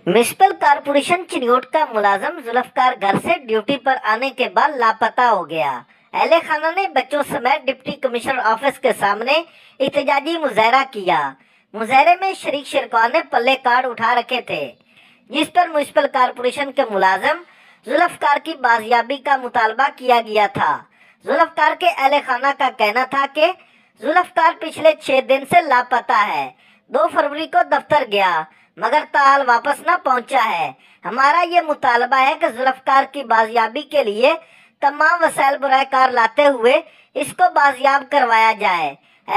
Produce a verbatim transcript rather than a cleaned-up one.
Municipal corporation Chiniot का मुलाजम जुल्फकार घर से ड्यूटी पर आने के बाद लापता हो गया। अहले खाना ने बच्चों समेत डिप्टी कमिश्नर ऑफिस के सामने एहतजाजी मुजाहरा किया। मुजाहरे में शरीक शिरकवां ने पल्ले कार्ड उठा रखे थे, जिस पर म्युनिसिपल कारपोरेशन के मुलाजम जुल्फकार की बाजियाबी का मुतालबा किया गया था। जुल्फकार के अहले खाना का कहना था कि जुल्फकार पिछले छह दिन से लापता है। दो फरवरी को दफ्तर गया मगर ताल वापस न पहुंचा है। हमारा ये मुतालबा है कि जुल्फकार की बाजियाबी के लिए तमाम वसाइल बुराए कार लाते हुए इसको बाजियाब करवाया जाए।